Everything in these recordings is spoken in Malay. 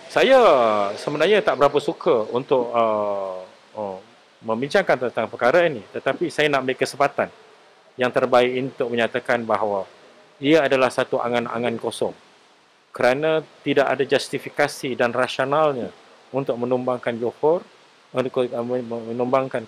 Saya sebenarnya tak berapa suka untuk membincangkan tentang perkara ini, tetapi saya nak ambil kesempatan yang terbaik untuk menyatakan bahawa ia adalah satu angan-angan kosong kerana tidak ada justifikasi dan rasionalnya untuk menumbangkan Johor, untuk menumbangkan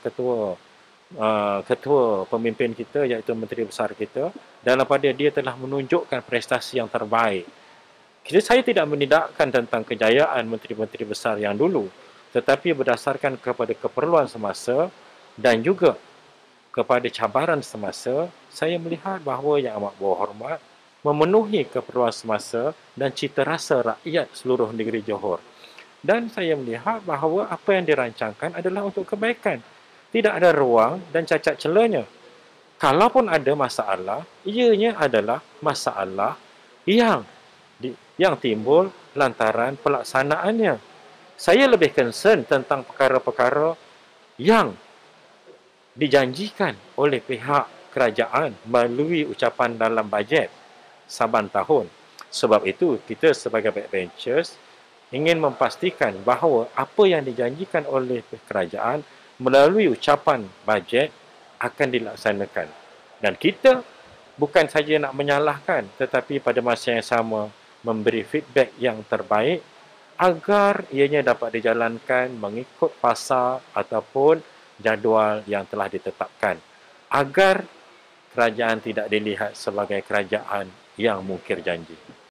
ketua pemimpin kita iaitu Menteri Besar kita, dalam pada dia telah menunjukkan prestasi yang terbaik. Saya tidak menidakkan tentang kejayaan menteri-menteri besar yang dulu, tetapi berdasarkan kepada keperluan semasa dan juga kepada cabaran semasa, saya melihat bahawa Yang Amat Berhormat memenuhi keperluan semasa dan cita rasa rakyat seluruh negeri Johor. Dan saya melihat bahawa apa yang dirancangkan adalah untuk kebaikan. Tidak ada ruang dan cacat celanya. Kalaupun ada masalah, ianya adalah masalah yang timbul lantaran pelaksanaannya. Saya lebih concern tentang perkara-perkara yang dijanjikan oleh pihak kerajaan melalui ucapan dalam bajet saban tahun. Sebab itu, kita sebagai backbenchers ingin memastikan bahawa apa yang dijanjikan oleh kerajaan melalui ucapan bajet akan dilaksanakan. Dan kita bukan saja nak menyalahkan, tetapi pada masa yang sama memberi feedback yang terbaik agar ianya dapat dijalankan mengikut fasa ataupun jadual yang telah ditetapkan, agar kerajaan tidak dilihat sebagai kerajaan yang mungkir janji.